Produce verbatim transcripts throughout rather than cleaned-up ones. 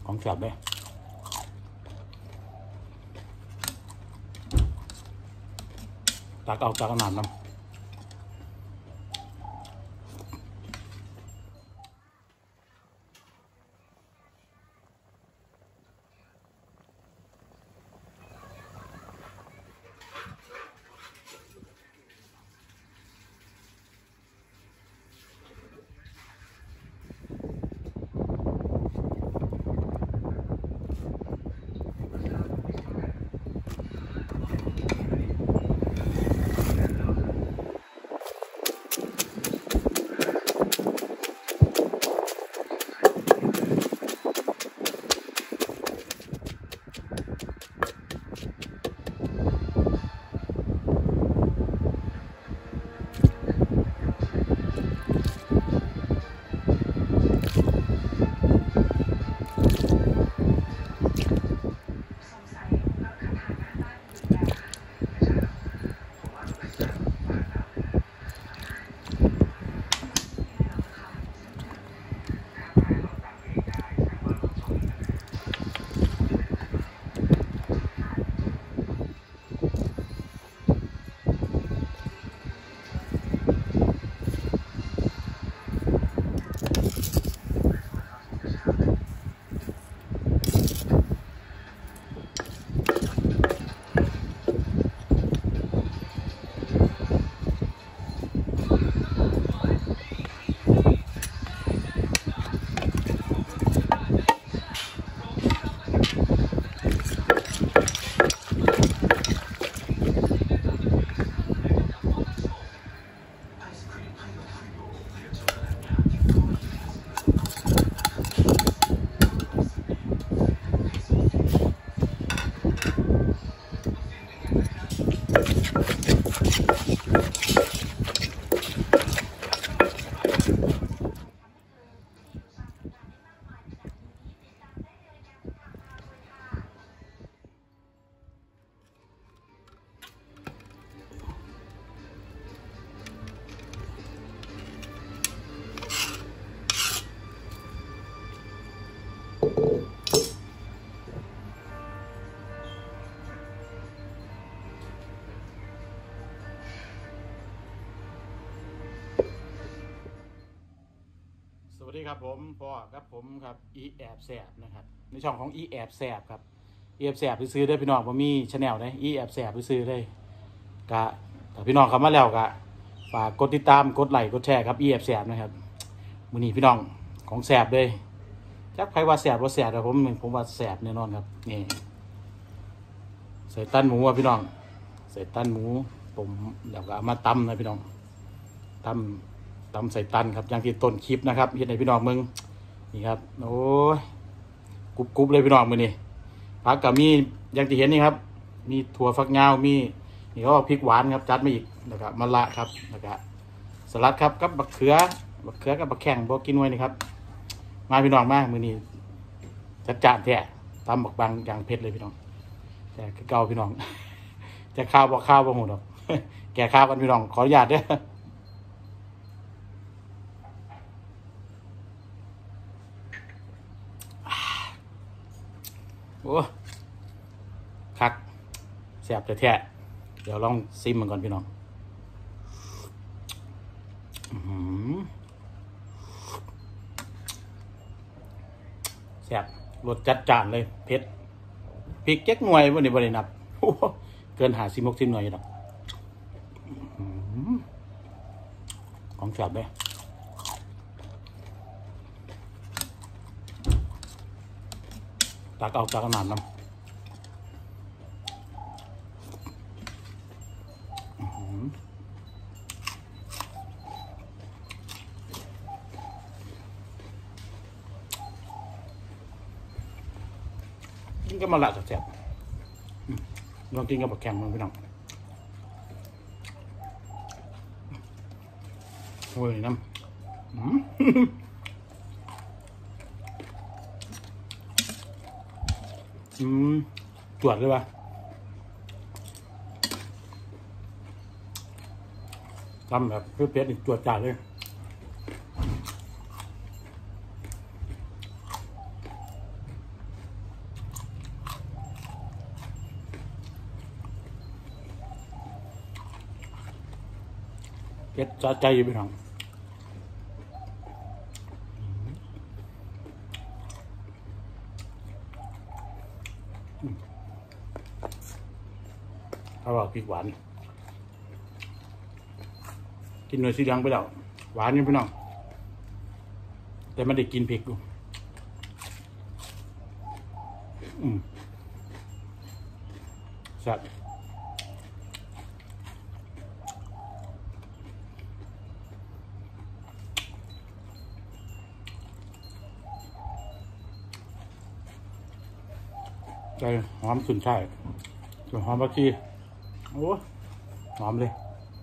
ของแซ่บเลยตักเอาจากน้ำน้ำสวัสดีครับผมพ่อครับผมครับอีแอบแสบนะครับในช่องของอีแอบแสบครับอีแอบแสบไปซื้อได้พี่น้องผมมีชาแนลนะอีแอบแสบไปซื้อได้กะแต่พี่น้องเข้ามาแล้วกะฝากกดติดตามกดไลค์กดแชร์ครับอีแอบแสบนะครับมื้อนี้พี่น้องของแสบเลยจักใครว่าแสบว่าแสบแต่ผมผมว่าแสบแน่นอนครับนี่ใส่ตันหมูอ่ะพี่น้องใส่ตันหมูผมเดี๋ยวก็เอามาตำนะพี่น้องตำตำใส่ตันครับอย่างที่ต้นคลิปนะครับเห็นในพี่น้องมึงนี่ครับโอ้ยกรุบกรุบเลยพี่น้องมือนี่ผักกับมีอย่างที่เห็นนี่ครับมีถั่วฝักยาวมีนี่ก็พริกหวานครับจัดมาอีกแล้วก็มะระครับแล้วก็สลัดครับกับบักเขือบักเขือกับบักแข้งบอกกินไว้นี่ครับมาพี่น้องมามือนี่จัดจานแท้ตำบักบางอย่างเผ็ดเลยพี่น้องแต่เก่าพี่น้องจะข้าวบอกข้าวบอกหมูดอกแก่ข้าวกันพี่น้องขออนุญาตเด้อโอ้คักแซ่บแท้ๆเดี๋ยวลองซิมมันก่อนพี่น้องแซ่บรสจัดจานเลยเผ็ดพริกเจ๊กหน่วยวันนี้บริณับเกินหาซิมกซิมหน่อยหรอกของแซ่บเลยตักเอาจากน้ำน้ำกินก็มาละแซ่บลองกินกับบักแกงมันพี่น้องโอ้ยน้ำอืมจวดเลยว่ะทำแบบเพื่อเป็ดอีกจวดจ่าเลยผ็ดสะใจอยู่พี่น้องเขาบอกพริกหวานกินหน่วยสีเหลืองไปแล้วหวานอยู่พี่น้องแต่ไม่ได้กินพริกดูอืมแซ่บใจหอมสุนช่ายส่วนหอมผักชีโอ้หอมเลย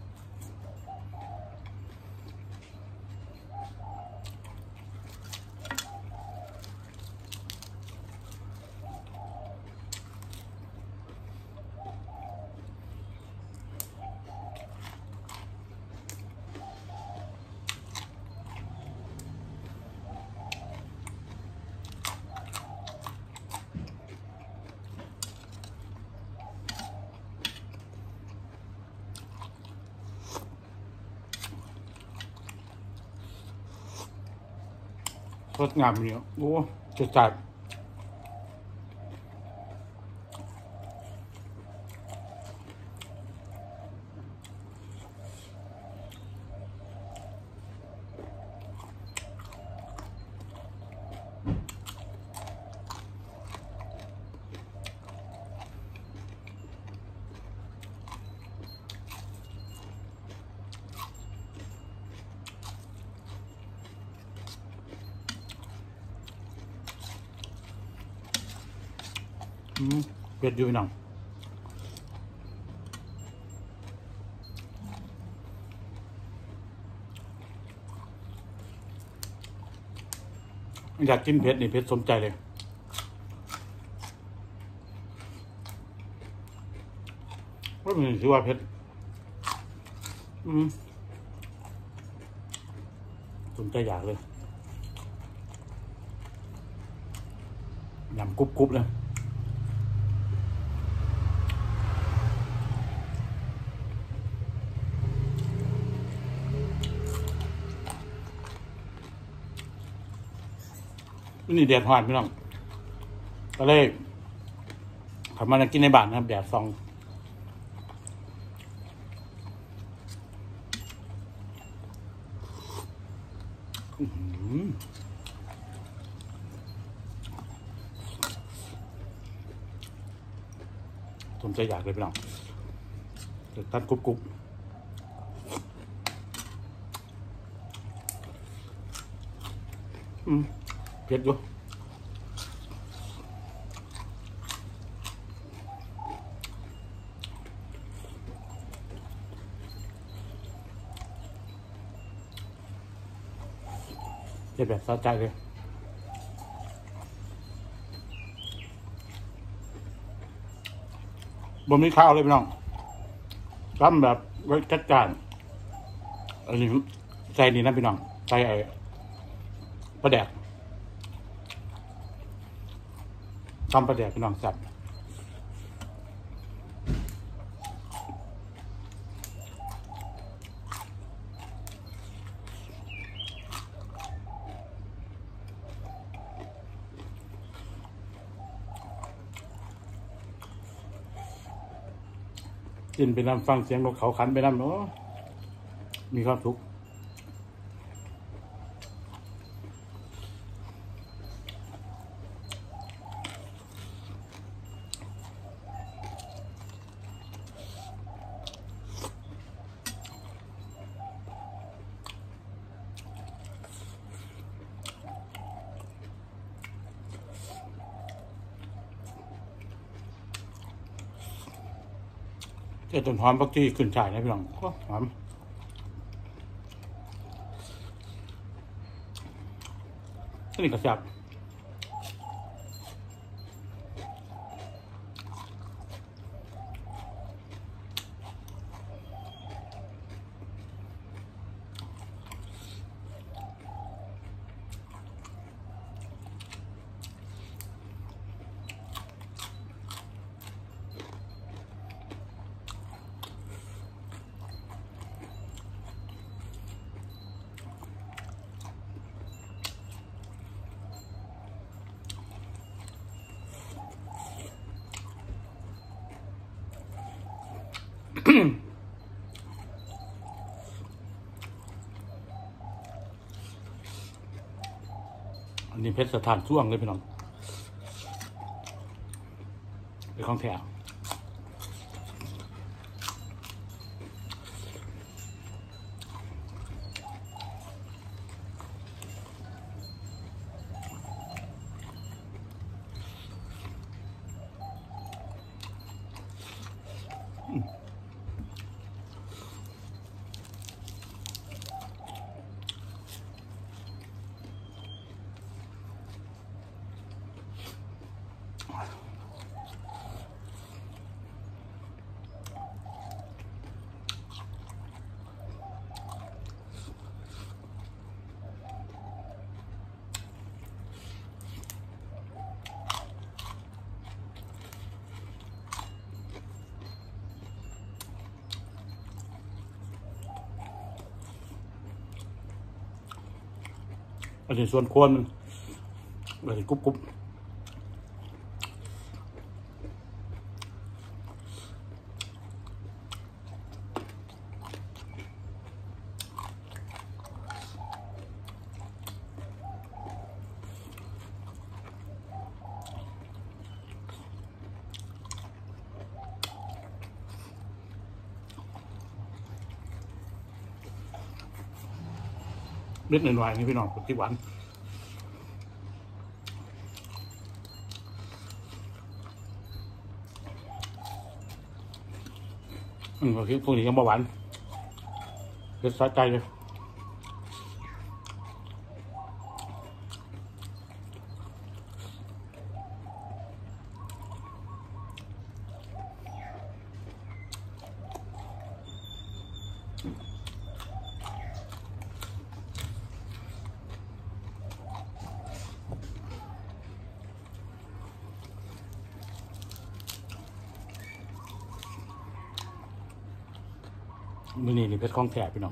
รสงามเนี่ยโอ้จะจัดอืมเผ็ดอยู่พี่น้องอยากกินเผ็ดนี่เผ็ดสมใจเลยว่ามันถือว่าเผ็ดอืมสมใจอยากเลยยำกรุบกรุบเลยนี่แดดหวานพี่น้องก็เลยทำมากินในบ้านนะครับแดดซองสมใจอยากเลยพี่น้องเดี๋ยวตัดกรุบกรุบอืมเผ็ดอยู่เผ็ดแบบสะใจเลยบ่มีข้าวเลยพี่น้องทำแบบไว้จัดจานอันนี้ใส่นี่นะพี่น้องใส่ไอ้ปลาแดกทำปลาแดกพี่น้องสับกินไปน้ำฟังเสียงนกเขาขันไปน้ำเนาะมีความสุขเจ้าต้นหอมพักที่ขึ้นฉายนะพี่น้องก็หอมนี่ก็แซ่บอันนี้เพชรสถานช่วงเลยพี่น้องเป็นของแถวอันนี้ส่วนควรมันอะไรกรุบกรุบนิดหน่อยๆนี่พี่น้องปฏิหวานอืมโอเคพวกนี้ยังเบาหวานเผ็ดสะใจเลยมือนี่นี่เพชรคล้องแถบพี่น้อง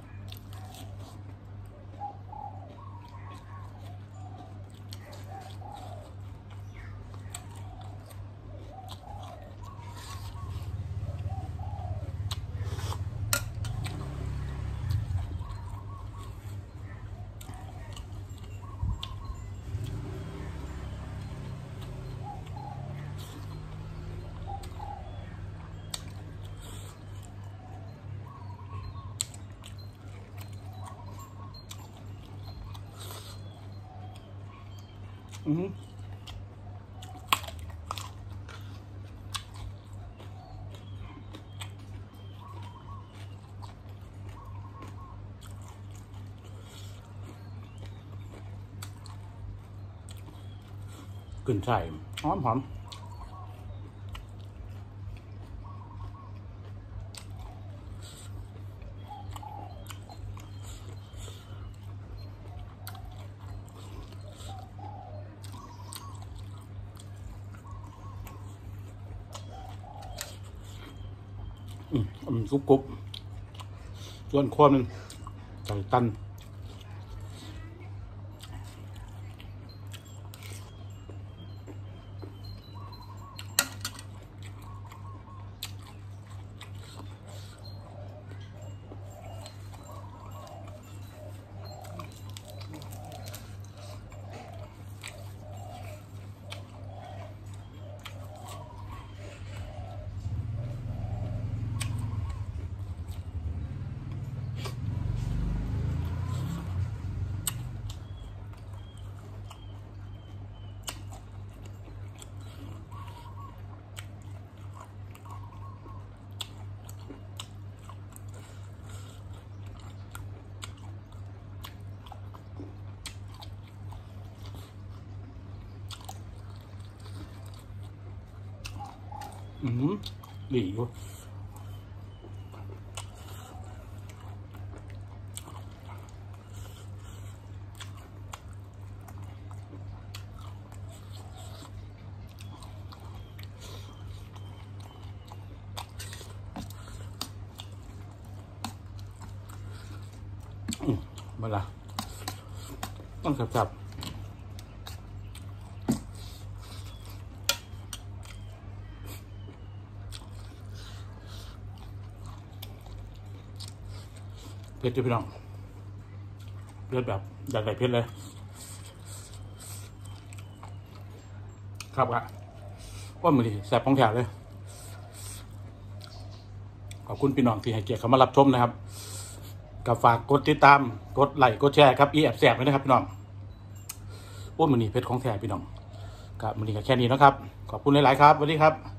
อืมกลิ่นไช่หอมหอมอืมอืมกรุบกรุบส่วนควรมันไก่ตันอืมดีอยู่อืมมาละต้องจับผ็ดจ้ะพี่น้องเผ็ดแบบอยากได้เผ็ดเลยครับอ่ะว่ามือดีแซ่บของแถวเลยขอบคุณพี่น้องที่ให้เกียรติเข้ามารับชมนะครับกับฝากกดติดตามกดไลค์กดแชร์ครับอีแอบแซ่บเลยนะครับพี่น้องว่ามือนี้เผ็ดของแถวพี่น้องครับมือนี้ก็แค่นี้นะครับขอบคุณหลายๆครับสวัสดีครับ